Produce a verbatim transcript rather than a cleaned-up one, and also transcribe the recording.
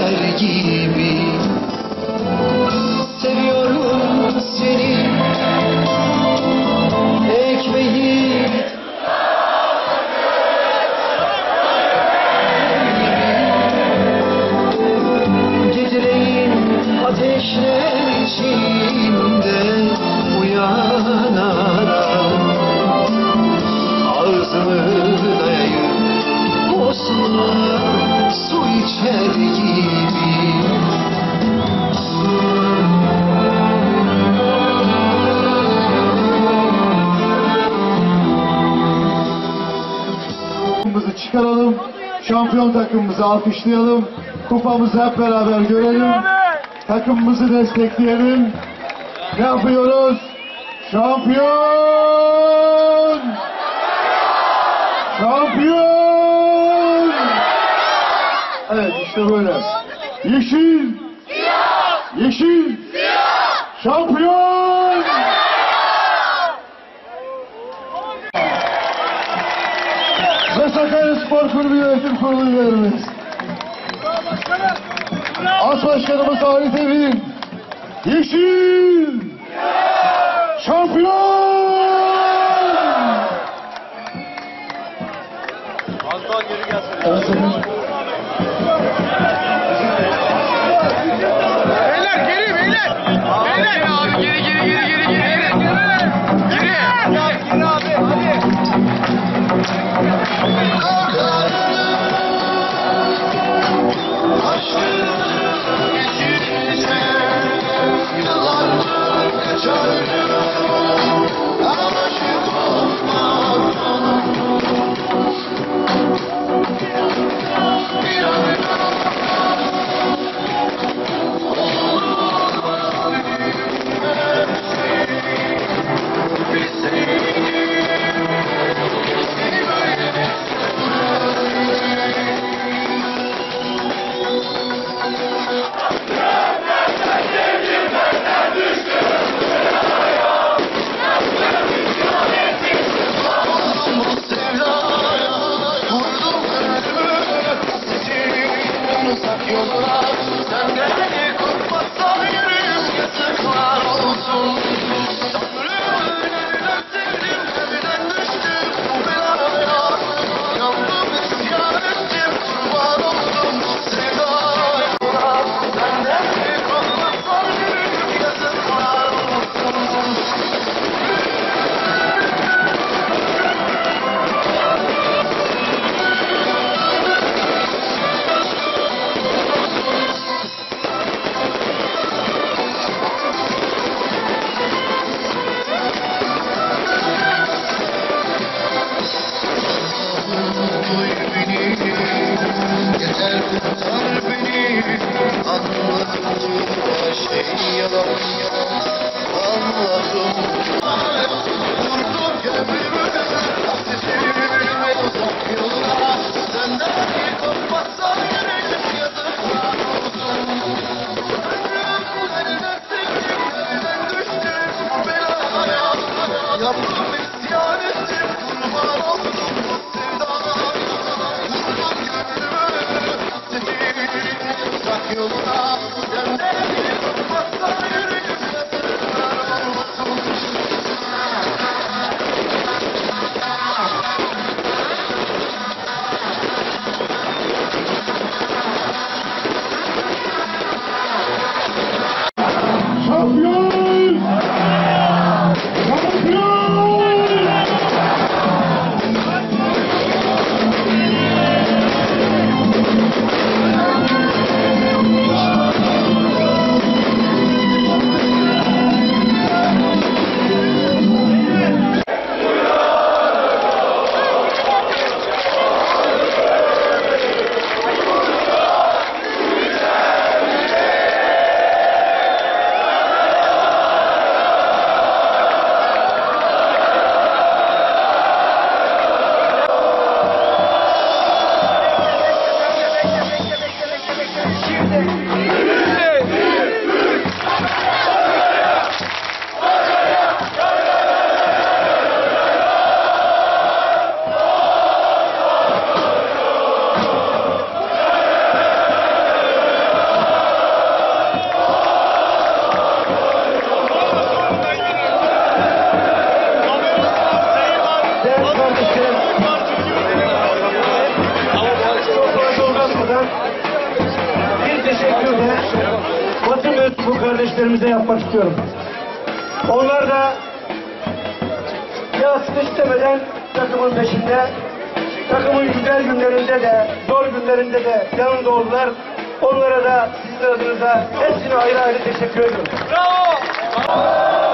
içer gibi. Seviyorum seni, ekmeği geceleyin ateşler içinde uyanarak ağzımı dayayıp osmana su içer gibi. Çıkaralım, şampiyon takımımızı alkışlayalım, kupamızı hep beraber görelim, takımımızı destekleyelim. Ne yapıyoruz? Şampiyon! Şampiyon! Evet, işte böyle. Yeşil! Yeşil! Şampiyon! Ve Sakarya Spor Kulübü Yönetim Kurulu üyelerimiz. As Başkanımız Halit Evin. Yeşil! Şampiyon! Az daha geri gelsin. Beyler geri beyler. Beyler abi geri geri geri geri geri. Geri. Geri abi hadi. kardeşlerimize yapmak istiyorum. Onlar da yaz kış demeden takımın peşinde, takımın güzel günlerinde de, zor günlerinde de yanında oldular. Onlara da sizin adınıza hepsine ayrı ayrı teşekkür ediyorum. Bravo.